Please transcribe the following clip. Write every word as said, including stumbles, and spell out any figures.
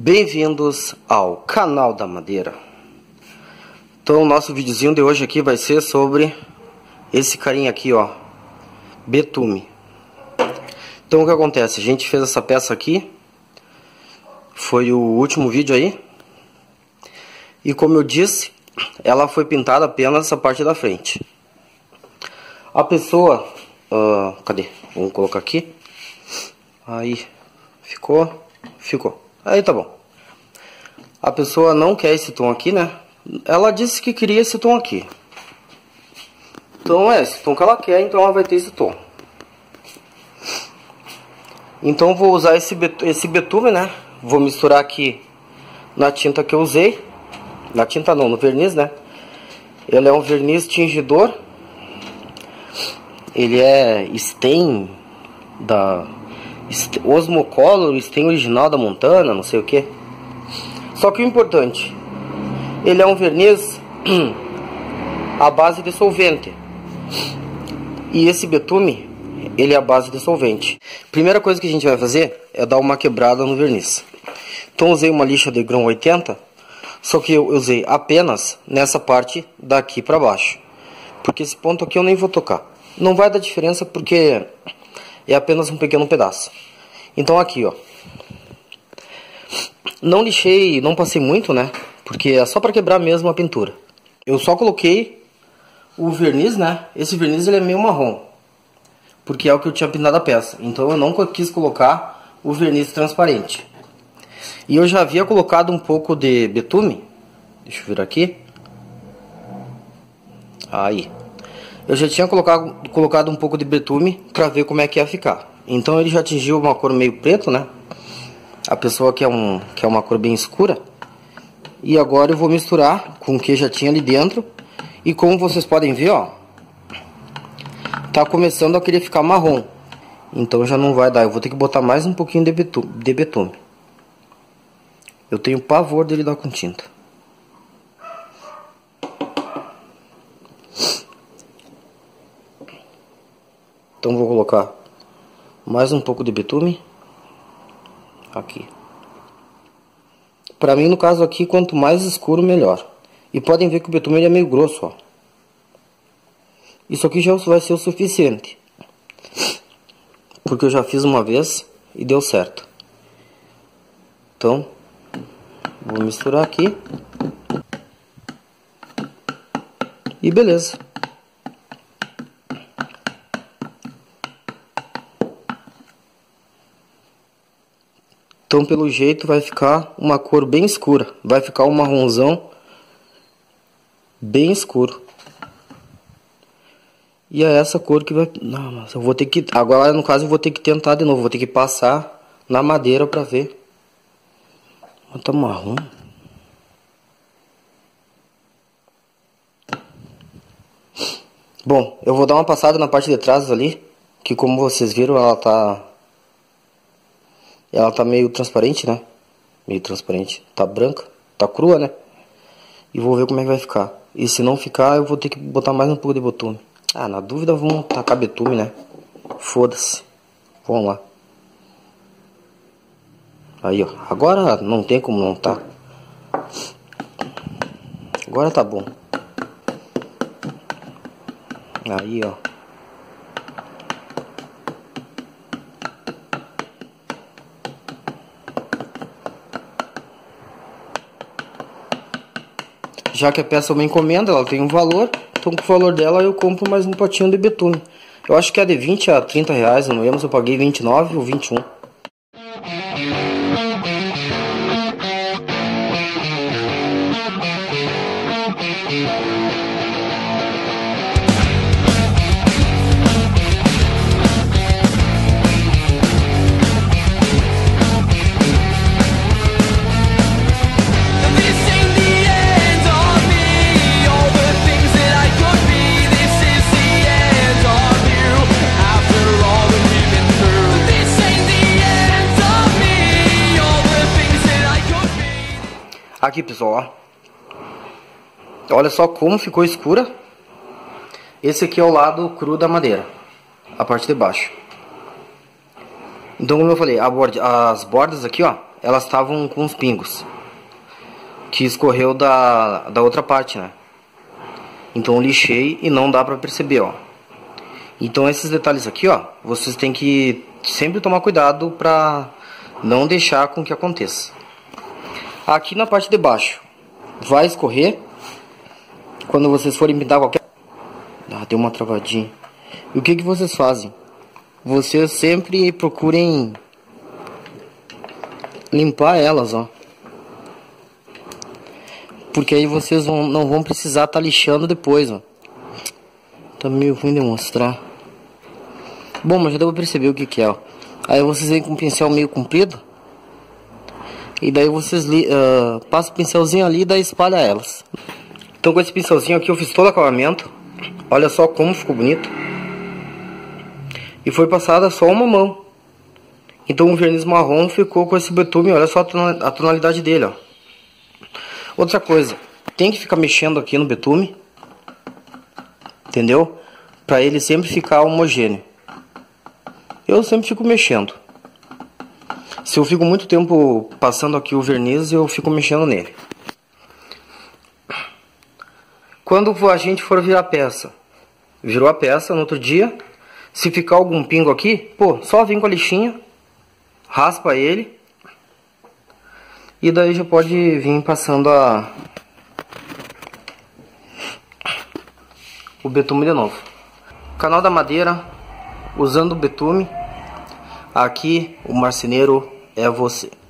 Bem-vindos ao canal da Madeira. Então o nosso videozinho de hoje aqui vai ser sobre esse carinha aqui, ó, betume. Então o que acontece? A gente fez essa peça aqui, foi o último vídeo aí, e como eu disse, ela foi pintada apenas a parte da frente. A pessoa, uh, cadê? Vamos colocar aqui. Aí, ficou, ficou. Aí tá bom. A pessoa não quer esse tom aqui, né? Ela disse que queria esse tom aqui. Então é esse tom que ela quer, então ela vai ter esse tom. Então vou usar esse, bet esse betume, né? Vou misturar aqui na tinta que eu usei. Na tinta não, no verniz, né? Ele é um verniz tingidor. Ele é stain da... Osmocolor, stain original da Montana, não sei o que. Só que o importante, ele é um verniz à base de solvente. E esse betume, ele é à base de solvente. Primeira coisa que a gente vai fazer é dar uma quebrada no verniz. Então usei uma lixa de grão oitenta, só que eu usei apenas nessa parte daqui para baixo. Porque esse ponto aqui eu nem vou tocar. Não vai dar diferença porque é apenas um pequeno pedaço. Então aqui, ó. Não lixei, não passei muito, né? Porque é só para quebrar mesmo a pintura. Eu só coloquei o verniz, né? Esse verniz ele é meio marrom, porque é o que eu tinha pintado a peça. Então eu não quis colocar o verniz transparente. E eu já havia colocado um pouco de betume. Deixa eu vir aqui. Aí. Eu já tinha colocado, colocado um pouco de betume para ver como é que ia ficar. Então ele já atingiu uma cor meio preto, né? A pessoa quer, um, quer uma cor bem escura. E agora eu vou misturar com o que já tinha ali dentro. E como vocês podem ver, ó, tá começando a querer ficar marrom. Então já não vai dar. Eu vou ter que botar mais um pouquinho de betume. De betume. Eu tenho pavor dele dar com tinta. Então vou colocar mais um pouco de betume aqui. Pra mim, no caso aqui, quanto mais escuro, melhor. E podem ver que o betume ele é meio grosso, ó. Isso aqui já vai ser o suficiente, porque eu já fiz uma vez e deu certo. Então, vou misturar aqui. E beleza. Então, pelo jeito, vai ficar uma cor bem escura. Vai ficar um marronzão bem escuro. E é essa cor que vai... Não, mas eu vou ter que... Agora, no caso, eu vou ter que tentar de novo. Vou ter que passar na madeira pra ver. Mas tá marrom. Bom, eu vou dar uma passada na parte de trás ali. Que, como vocês viram, ela tá... Ela tá meio transparente, né? Meio transparente. Tá branca. Tá crua, né? E vou ver como é que vai ficar. E se não ficar, eu vou ter que botar mais um pouco de betume. Ah, na dúvida, vamos tacar betume, né? Foda-se. Vamos lá. Aí, ó. Agora não tem como não tá. Agora tá bom. Aí, ó. Já que a peça é uma encomenda, ela tem um valor. Então com o valor dela eu compro mais um potinho de betume. Eu acho que é de vinte a trinta reais, não lembro se eu paguei vinte e nove ou vinte e um. Aqui, pessoal, ó. Olha só como ficou escura. Esse aqui é o lado cru da madeira, a parte de baixo. Então, como eu falei, a borda, as bordas aqui, ó, elas estavam com uns pingos que escorreu da, da outra parte, né? Então eu lixei e não dá pra perceber, ó. Então esses detalhes aqui, ó, vocês têm que sempre tomar cuidado pra não deixar com que aconteça. Aqui na parte de baixo vai escorrer quando vocês forem pintar qualquer... Ah, deu uma travadinha. E o que que vocês fazem? Vocês sempre procurem limpar elas, ó. Porque aí vocês vão, não vão precisar estar tá lixando depois, ó. Tá meio ruim de mostrar. Bom, mas já deu pra perceber o que que é, ó. Aí vocês vêm com um pincel meio comprido. E daí vocês uh, passam o pincelzinho ali e daí espalha elas. Então com esse pincelzinho aqui eu fiz todo o acabamento. Olha só como ficou bonito. E foi passada só uma mão. Então o verniz marrom ficou com esse betume. Olha só a tonalidade dele, ó. Outra coisa, tem que ficar mexendo aqui no betume, entendeu? Pra ele sempre ficar homogêneo. Eu sempre fico mexendo. Se eu fico muito tempo passando aqui o verniz, eu fico mexendo nele. Quando a gente for virar a peça, virou a peça no outro dia, se ficar algum pingo aqui, pô, só vem com a lixinha, raspa ele. E daí já pode vir passando a... o betume de novo. Canal da Madeira, usando o betume. Aqui o marceneiro é você.